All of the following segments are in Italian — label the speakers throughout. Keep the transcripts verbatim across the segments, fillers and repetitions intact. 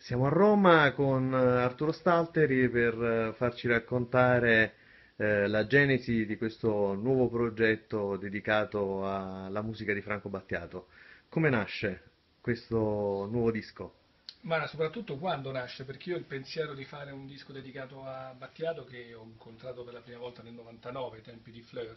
Speaker 1: Siamo a Roma con eh, Arturo Stalteri per eh, farci raccontare eh, la genesi di questo nuovo progetto dedicato alla musica di Franco Battiato. Come nasce questo nuovo disco?
Speaker 2: Ma soprattutto quando nasce, perché io il pensiero di fare un disco dedicato a Battiato, che ho incontrato per la prima volta nel novantanove, ai tempi di Fleur,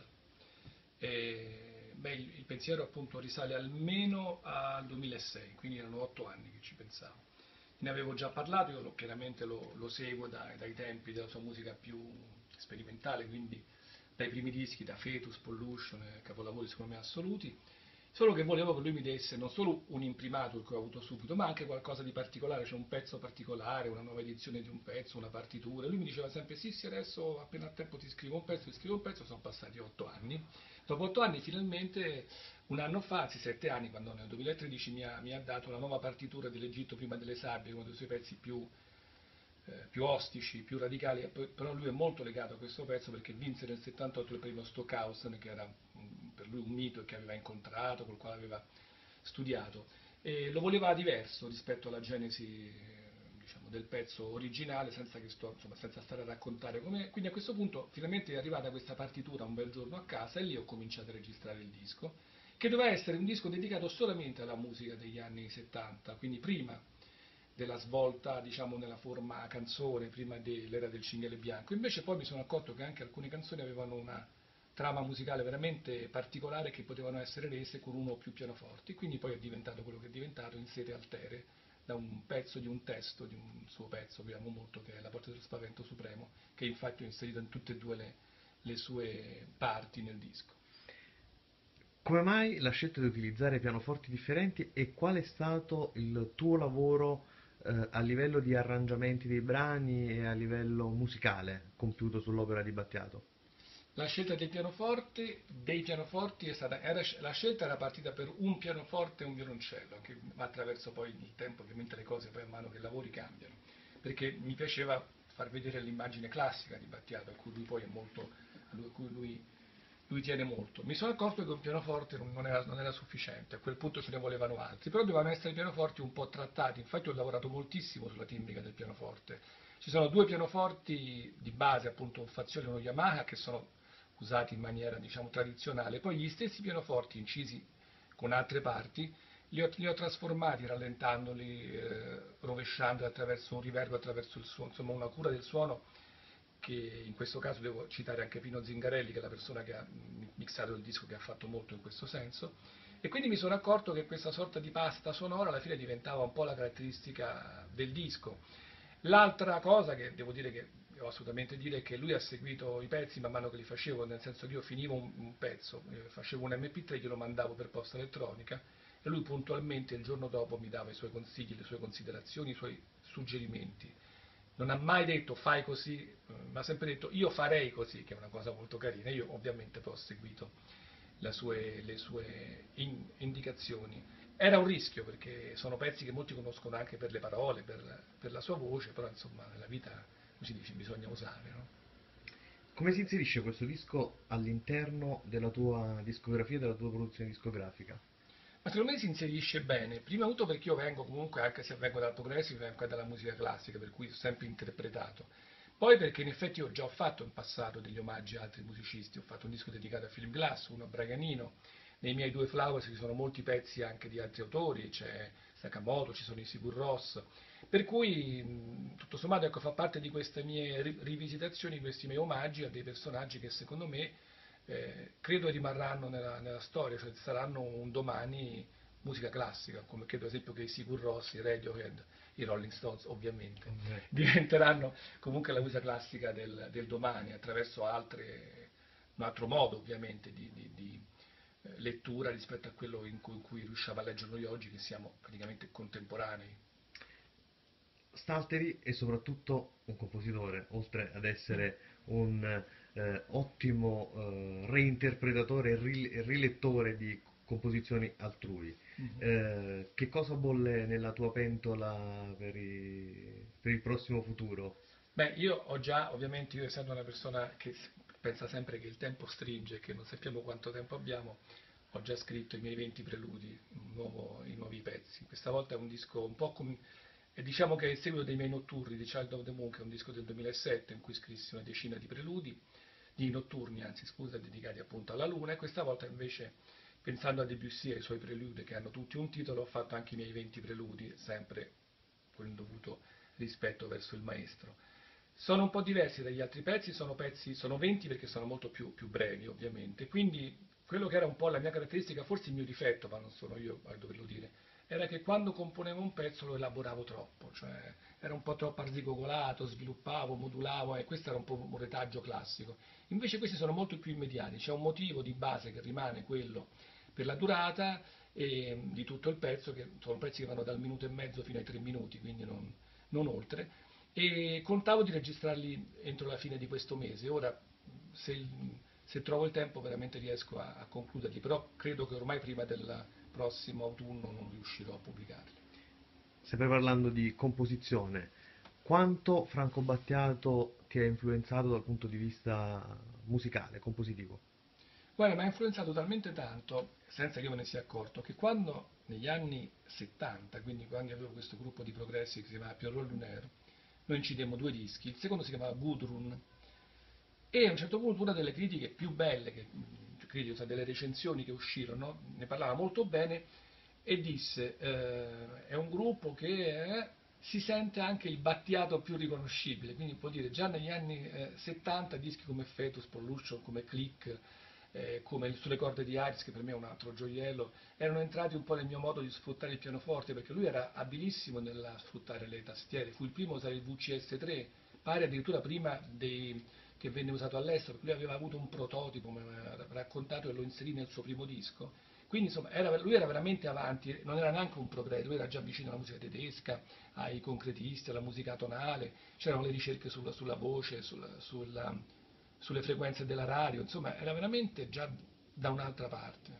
Speaker 2: e, beh, il, il pensiero appunto risale almeno al duemilasei, quindi erano otto anni che ci pensavo. Ne avevo già parlato, io lo- chiaramente lo, lo seguo dai, dai tempi della sua musica più sperimentale, quindi dai primi dischi, da Fetus, Pollution, eh, capolavori secondo me assoluti, solo che volevo che lui mi desse non solo un imprimatur che ho avuto subito, ma anche qualcosa di particolare, cioè un pezzo particolare, una nuova edizione di un pezzo, una partitura. Lui mi diceva sempre sì, sì, adesso appena a tempo ti scrivo un pezzo, ti scrivo un pezzo, sono passati otto anni. Dopo otto anni finalmente, un anno fa, anzi sette anni, quando nel duemilatredici mi ha, mi ha dato una nuova partitura dell'Egitto prima delle sabbie, uno dei suoi pezzi più eh, più ostici, più radicali, e poi- però lui è molto legato a questo pezzo perché vinse nel settantotto il premio Stockhausen, che era mm, per lui un mito e che aveva incontrato, col quale aveva studiato, e lo voleva diverso rispetto alla genesi eh, diciamo, del pezzo originale, senza, che sto, insomma, senza stare a raccontare com'è. Quindi a questo punto finalmente è arrivata questa partitura un bel giorno a casa e lì ho cominciato a registrare il disco, che doveva essere un disco dedicato solamente alla musica degli anni settanta, quindi prima della svolta, diciamo, nella forma canzone, prima dell'era del cinghiale bianco. Invece poi mi sono accorto che anche alcune canzoni avevano una trama musicale veramente particolare che potevano essere rese con uno o più pianoforti, quindi poi è diventato quello che è diventato in sete altere, da un pezzo di un testo, di un suo pezzo che amo molto, che è La Porta dello Spavento Supremo, che infatti ho inserito in tutte e due le, le sue parti nel disco.
Speaker 1: Come mai la scelta di utilizzare pianoforti differenti e qual è stato il tuo lavoro eh, a livello di arrangiamenti dei brani e a livello musicale compiuto sull'opera di Battiato?
Speaker 2: La scelta dei pianoforti, dei pianoforti è stata, era, la scelta era partita per un pianoforte e un violoncello, anche attraverso poi il tempo, ovviamente le cose poi man mano che lavori cambiano, perché mi piaceva far vedere l'immagine classica di Battiato, a cui lui poi è molto, a lui- a cui lui, lui tiene molto. Mi sono accorto che un pianoforte non non era, non era sufficiente, a quel punto ce ne volevano altri, però dovevano essere pianoforti un po' trattati, infatti ho lavorato moltissimo sulla timbrica del pianoforte. Ci sono due pianoforti di base, appunto un Fazioli e uno Yamaha, che sono usati in maniera diciamo tradizionale, poi gli stessi pianoforti incisi con altre parti li ho, li ho trasformati rallentandoli, eh, rovesciando attraverso un riverbero, attraverso il suono, insomma una cura del suono che in questo caso devo citare anche Pino Zingarelli, che è la persona che ha mixato il disco, che ha fatto molto in questo senso, e quindi mi sono accorto che questa sorta di pasta sonora alla fine diventava un po' la caratteristica del disco. L'altra cosa che devo dire che devo assolutamente dire è che lui ha seguito i pezzi man mano che li facevo, nel senso che io finivo un, un pezzo, eh, facevo un emme pi tre, glielo mandavo per posta elettronica e lui puntualmente il giorno dopo mi dava i suoi consigli, le sue considerazioni, i suoi suggerimenti. Non ha mai detto fai così, eh, ma ha sempre detto io farei così, che è una cosa molto carina. Io ovviamente poi ho seguito le sue, le sue in- indicazioni. Era un rischio perché sono pezzi che molti conoscono anche per le parole, per, per la sua voce, però insomma nella vita, come si dice, bisogna usare, no?
Speaker 1: Come si inserisce questo disco all'interno della tua discografia, della tua produzione discografica?
Speaker 2: Ma secondo me si inserisce bene, prima di tutto perché io vengo comunque, anche se vengo dal progressive, vengo anche dalla musica classica, per cui ho sempre interpretato. Poi perché in effetti io già ho fatto in passato degli omaggi a altri musicisti, ho fatto un disco dedicato a Philip Glass, uno a Brianino, nei miei due flowers ci sono molti pezzi anche di altri autori, c'è Sakamoto, ci sono i Sigur Rós, per cui mh, tutto sommato ecco, fa parte di queste mie ri- rivisitazioni, questi miei omaggi a dei personaggi che secondo me eh, credo rimarranno nella, nella storia, cioè saranno un domani musica classica, come credo ad esempio che i Sigur Rós, i Radiohead, i Rolling Stones ovviamente,
Speaker 1: Ok.
Speaker 2: diventeranno comunque la musica classica del, del domani attraverso altre, un altro modo ovviamente di, di, di eh, lettura rispetto a quello in cui, in cui riusciamo a leggere noi oggi, che siamo praticamente contemporanei.
Speaker 1: Stalteri è soprattutto un compositore, oltre ad essere un eh, ottimo eh, reinterpretatore e ri- e rilettore di composizioni altrui.
Speaker 2: Mhm.
Speaker 1: Eh, che cosa bolle nella tua pentola per, i- per il prossimo futuro?
Speaker 2: Beh, io ho già, ovviamente, io essendo una persona che s- pensa sempre che il tempo stringe e che non sappiamo quanto tempo abbiamo, ho già scritto i miei venti preludi, un nuovo- i nuovi pezzi. Questa volta è un disco un po' come, E diciamo che è il seguito dei miei notturni di Child of the Moon, che è un disco del duemilasette in cui scrissi una decina di preludi, di notturni, anzi scusa, dedicati appunto alla Luna, e questa volta invece, pensando a Debussy e ai suoi preludi, che hanno tutti un titolo, ho fatto anche i miei venti preludi, sempre con il dovuto rispetto verso il maestro. Sono un po' diversi dagli altri pezzi, sono pezzi, sono venti perché sono molto più, più brevi ovviamente, quindi quello che era un po' la mia caratteristica, forse il mio difetto, ma non sono io a doverlo dire, era che quando componevo un pezzo lo elaboravo troppo, cioè era un po' troppo arzigogolato, sviluppavo, modulavo, e questo era un po' un retaggio classico. Invece questi sono molto più immediati, c'è un motivo di base che rimane quello per la durata e, di tutto il pezzo, che sono pezzi che vanno dal minuto e mezzo fino ai tre minuti, quindi non, non oltre, e contavo di registrarli entro la fine di questo mese. Ora, se, se trovo il tempo, veramente riesco a, a concluderli, però credo che ormai prima del prossimo autunno non riuscirò a pubblicarli.
Speaker 1: Sempre parlando di composizione, quanto Franco Battiato ti ha influenzato dal punto di vista musicale, compositivo?
Speaker 2: Guarda, mi ha influenzato talmente tanto, senza che io me ne sia accorto, che quando negli anni settanta, quindi quando avevo questo gruppo di progressi che si chiamava Pierrot Lunaire, noi incidemmo due dischi, il secondo si chiamava Gudrun, e a un certo punto una delle critiche più belle, che, critiche, cioè delle recensioni che uscirono, ne parlava molto bene e disse eh, è un gruppo che eh, si sente anche il Battiato più riconoscibile, quindi può dire già negli anni eh, settanta dischi come Fetus, Pollution, come Click, eh, come Sulle corde di Iris, che per me è un altro gioiello, erano entrati un po' nel mio modo di sfruttare il pianoforte, perché lui era abilissimo nel sfruttare le tastiere, fu il primo a usare il V C S tre, pare addirittura prima dei, che venne usato all'estero, lui aveva avuto un prototipo, mi aveva raccontato, e lo inserì nel suo primo disco. Quindi insomma era, lui era veramente avanti, non era neanche un progresso, lui era già vicino alla musica tedesca, ai concretisti, alla musica tonale, c'erano le ricerche sulla, sulla voce, sulla, sulla, sulle frequenze della radio, insomma era veramente già da un'altra parte.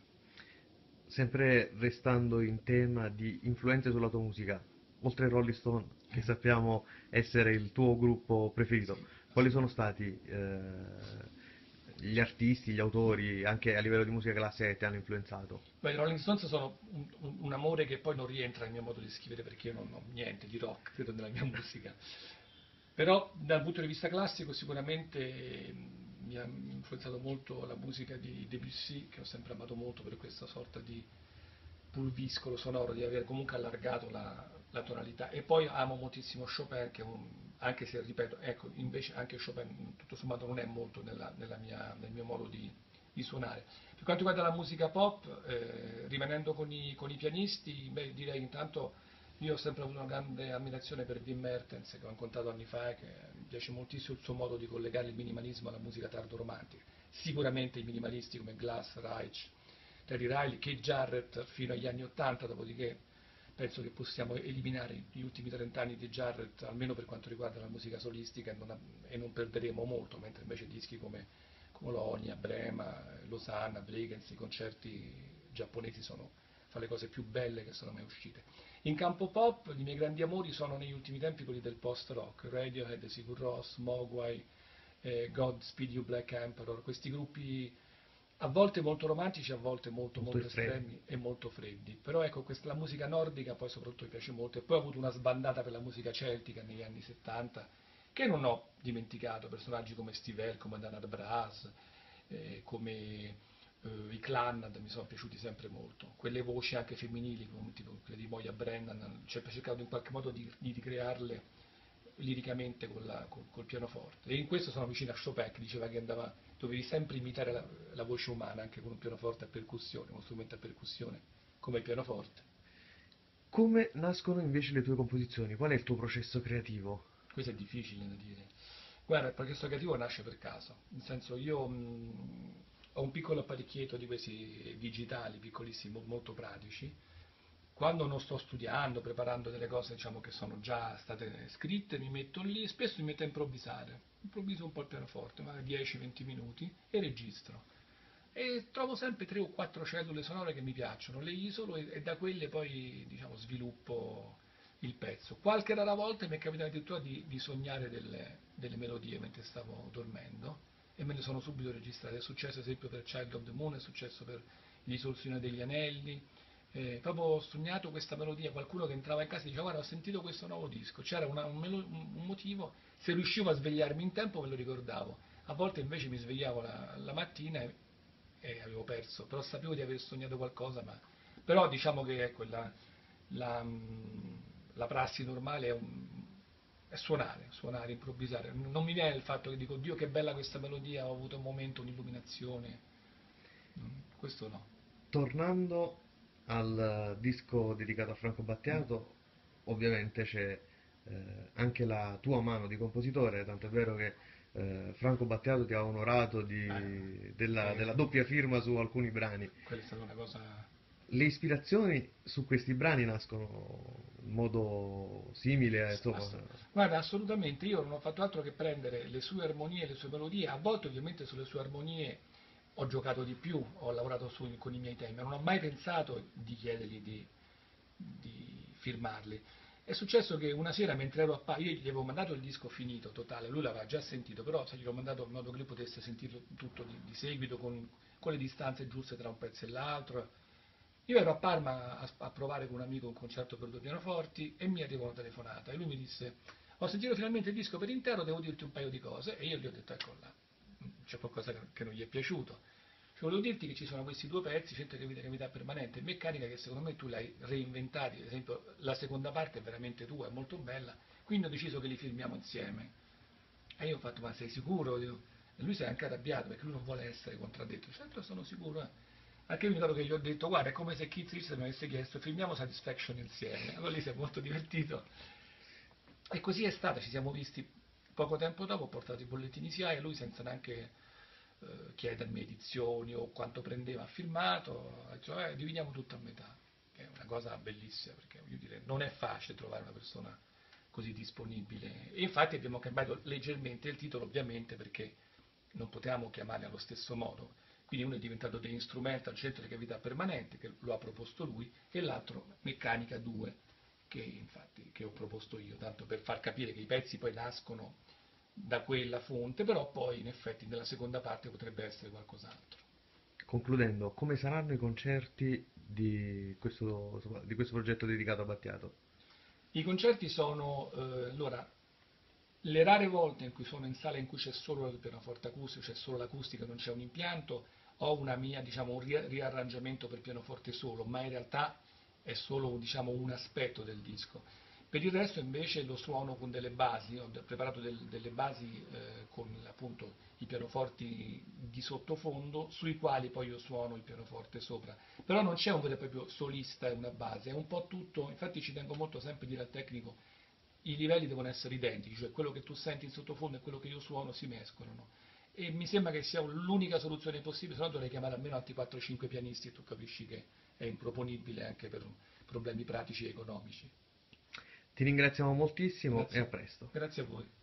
Speaker 1: Sempre restando in tema di influenze sulla tua musica, oltre ai Rolling Stone, che sappiamo essere il tuo gruppo preferito,
Speaker 2: Sì,
Speaker 1: quali sono
Speaker 2: assolutamente.
Speaker 1: stati eh, gli artisti, gli autori, anche a livello di musica classica, che ti hanno influenzato?
Speaker 2: Beh, i Rolling Stones sono un, un- un amore che poi non rientra nel mio modo di scrivere, perché io non ho niente di rock, credo, nella mia musica. Però dal punto di vista classico sicuramente eh, mi ha influenzato molto la musica di Debussy, che ho sempre amato molto per questa sorta di pulviscolo sonoro, di aver comunque allargato la, la tonalità. E poi amo moltissimo Chopin, che è un, anche se, ripeto, ecco, invece anche Chopin tutto sommato non è molto nella, nella mia, nel mio modo di, di suonare. Per quanto riguarda la musica pop, eh, rimanendo con i, con i pianisti, beh, direi intanto io ho sempre avuto una grande ammirazione per Wim Mertens, che ho incontrato anni fa, e che mi piace moltissimo il suo modo di collegare il minimalismo alla musica tardo-romantica. Sicuramente i minimalisti come Glass, Reich, Terry Riley, Keith Jarrett fino agli anni ottanta, dopodiché penso che possiamo eliminare gli ultimi trenta anni di Jarrett, almeno per quanto riguarda la musica solistica, e non, e non perderemo molto, mentre invece dischi come Colonia, Brema, Losanna, Bregenz, i concerti giapponesi sono fra le cose più belle che sono mai uscite. In campo pop i miei grandi amori sono negli ultimi tempi quelli del post-rock, Radiohead, Sigur Rós, Mogwai, eh, Godspeed You Black Emperor, questi gruppi a volte molto romantici, a volte molto
Speaker 1: Molto
Speaker 2: molto
Speaker 1: estremi.
Speaker 2: estremi e molto freddi. Però ecco, questa, la musica nordica poi soprattutto mi piace molto, e poi ho avuto una sbandata per la musica celtica negli anni settanta, che non ho dimenticato, personaggi come Steve Earle, come Danad Brass, eh, come eh, i Clannad mi sono piaciuti sempre molto, quelle voci anche femminili, come tipo quelle di Moya Brennan, cioè, ho cercato in qualche modo di, di ricrearle liricamente con la- col, col pianoforte. E in questo sono vicino a Chopin, che diceva che andava, dovevi sempre imitare la, la voce umana anche con un pianoforte a percussione, uno strumento a percussione come il pianoforte.
Speaker 1: Come nascono invece le tue composizioni? Qual è il tuo processo creativo?
Speaker 2: Questo è difficile da dire. Guarda, il processo creativo nasce per caso, nel senso io mh, ho un piccolo apparecchietto di questi digitali, piccolissimi, molto pratici. Quando non sto studiando, preparando delle cose, diciamo, che sono già state scritte, mi metto lì, spesso mi metto a improvvisare. Improvviso un po' il pianoforte, magari dieci venti minuti, e registro. E trovo sempre tre o quattro cellule sonore che mi piacciono, le isolo, e, e da quelle poi, diciamo, sviluppo il pezzo. Qualche rara volta mi è capitato addirittura di, di sognare delle, delle melodie mentre stavo dormendo, e me le sono subito registrate. È successo ad esempio per Child of the Moon, è successo per L'Isolzione degli Anelli, Eh, proprio ho sognato questa melodia, qualcuno che entrava in casa e diceva guarda ho sentito questo nuovo disco, c'era una- un, melo- un- un motivo, se riuscivo a svegliarmi in tempo me lo ricordavo, a volte invece mi svegliavo la, la mattina e, e avevo perso, però sapevo di aver sognato qualcosa, ma però diciamo che ecco, la, la, mm, la prassi normale è, un- è suonare, suonare, improvvisare, non mi viene il fatto che dico Dio che bella questa melodia, ho avuto un momento, un'illuminazione, Mm, questo no.
Speaker 1: Tornando al disco dedicato a Franco Battiato, ovviamente c'è eh, anche la tua mano di compositore, tanto è vero che eh, Franco Battiato ti ha onorato
Speaker 2: Eh,
Speaker 1: di- della,
Speaker 2: eh,
Speaker 1: della doppia firma su alcuni brani.
Speaker 2: quella è stata una cosa
Speaker 1: Le ispirazioni su questi brani nascono in modo simile,
Speaker 2: ass-
Speaker 1: insomma,
Speaker 2: ass- guarda, assolutamente, io non ho fatto altro che prendere le sue armonie, le sue melodie, a volte ovviamente sulle sue armonie ho giocato di più, ho lavorato su- con i miei temi, ma non ho mai pensato di chiedergli di, di firmarli. È successo che una sera mentre ero a Parma, io gli avevo mandato il disco finito, totale, lui l'aveva già sentito, però se gliel'ho mandato in modo che lui potesse sentirlo tutto di, di seguito, con, con le distanze giuste tra un pezzo e l'altro. Io ero a Parma a, a provare con un amico un concerto per due pianoforti e mi arriva una telefonata e lui mi disse ho sentito finalmente il disco per intero, devo dirti un paio di cose e io gli ho detto ecco là, c'è qualcosa che, che non gli è piaciuto. Cioè, volevo dirti che ci sono questi due pezzi, Centro di Vita Cavità Permanente e Meccanica, che secondo me tu l'hai reinventati, ad esempio la seconda parte è veramente tua, è molto bella, quindi ho deciso che li filmiamo insieme. E io ho fatto, ma sei sicuro? Io- E lui si è anche arrabbiato perché lui non vuole essere contraddetto. Certo, sono sicuro. eh. Anche io mi ricordo che gli ho detto, guarda, è come se Keith Richards mi avesse chiesto, filmiamo Satisfaction insieme. Allora lì si è molto divertito. E così è stato, ci siamo visti poco tempo dopo, ho portato i bollettini S I A E e lui senza neanche eh, chiedermi edizioni o quanto prendeva, ha firmato, ha detto, eh, dividiamo tutto a metà, che è una cosa bellissima, perché voglio dire, non è facile trovare una persona così disponibile. E infatti abbiamo cambiato leggermente il titolo, ovviamente, perché non potevamo chiamarli allo stesso modo. Quindi uno è diventato The Instrumental, Centro di Cavità Permanente, che lo ha proposto lui, e l'altro Meccanica due, che infatti che ho proposto io, tanto per far capire che i pezzi poi nascono da quella fonte, però poi in effetti nella seconda parte potrebbe essere qualcos'altro.
Speaker 1: concludendo, come saranno i concerti di questo, di questo progetto dedicato a Battiato?
Speaker 2: I concerti sono, eh, allora, le rare volte in cui sono in sala in cui c'è solo il pianoforte acustico, c'è solo l'acustica, non c'è un impianto, ho una mia, diciamo, un ri- riarrangiamento per pianoforte solo, ma in realtà è solo, diciamo, un aspetto del disco. Per il resto invece lo suono con delle basi, ho de- preparato del- delle basi eh, con appunto i pianoforti di sottofondo sui quali poi io suono il pianoforte sopra. Però non c'è un vero e proprio solista e una base, è un po' tutto, infatti ci tengo molto sempre a dire al tecnico i livelli devono essere identici, cioè quello che tu senti in sottofondo e quello che io suono si mescolano. E mi sembra che sia l'unica soluzione possibile, se no dovrei chiamare almeno altri quattro cinque pianisti e tu capisci che è improponibile anche per problemi pratici e economici.
Speaker 1: Ti ringraziamo moltissimo e a
Speaker 2: Grazie,
Speaker 1: presto.
Speaker 2: grazie a voi.